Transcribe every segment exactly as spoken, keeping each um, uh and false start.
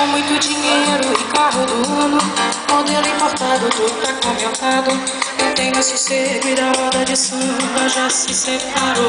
Com muito dinheiro e carro do ano, modelo importado, tudo tá comentado. Não tem mais sossego e da roda de samba já se separou.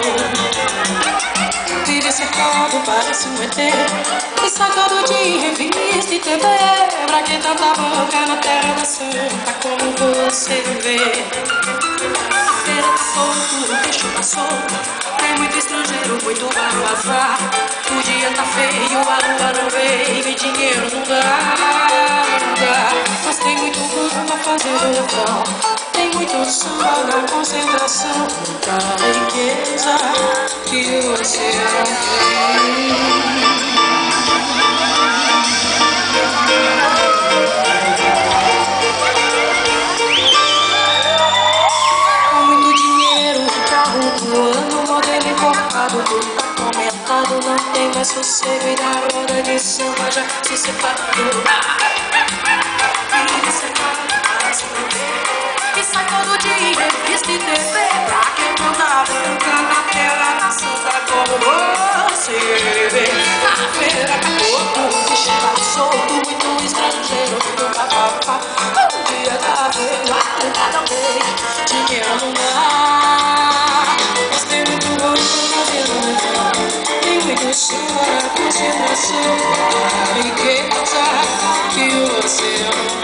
Vive cercado, parece um E T, e sai todo dia em revista e T V. Pra que tanta boca na terra da samba, como você vê? A feira tá solto, o bicho tá solto, tem muito estrangeiro, muito para o azar. O dia tá feio, a lua não veio e dinheiro não dá, não dá. Mas tem muito banda fazendo refrão, tem muito samba na concentração, muita riqueza que você não tem. Com muito dinheiro, carro voando, modelo importado, tudo tá comentado. Não tem mais sossego e da roda de samba já se separou. Vive separado, parece um bebê, e sai todo dia em revista e T V. Pra que tanta branca na tela da samba como você vê? A feira acabou, o bicho tá solto, muito estrangeiro, muito papapá. Um dia tá feio, a lua não veio, dinheiro não dá. Mas tem muito gosto fazendo refrão, tem muito samba na concentração, a riqueza que você ama.